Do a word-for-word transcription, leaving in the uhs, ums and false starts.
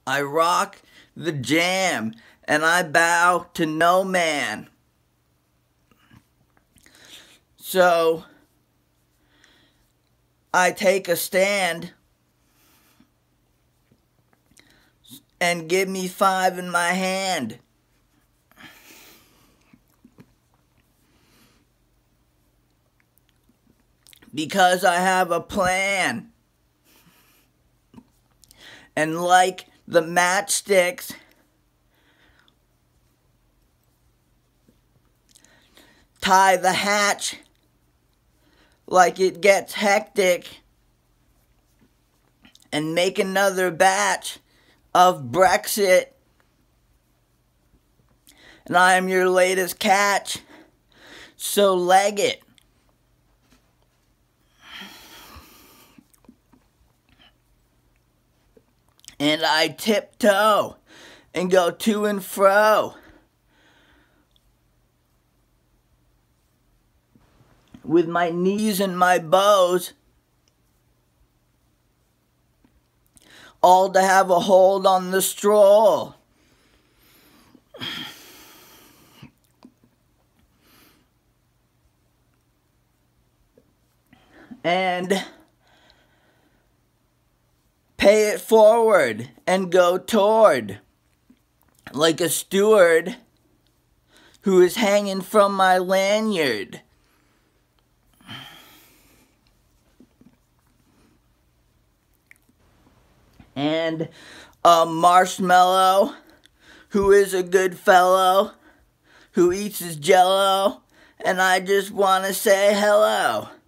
I rock the jam, and I bow to no man. So, I take a stand and give me five in my hand. Because I have a plan. And like the Matchstickz, tie the hatch like it gets hectic and make another batch of Brexit. And I am your latest catch, so leg it. And I tiptoe and go to and fro with my knees and my bows, all to have a hold on the stroll. And pay it forward and go toward, like a steward who is hanging from my lanyard. And a marshmallow who is a good fellow who eats his jello, and I just want to say hello.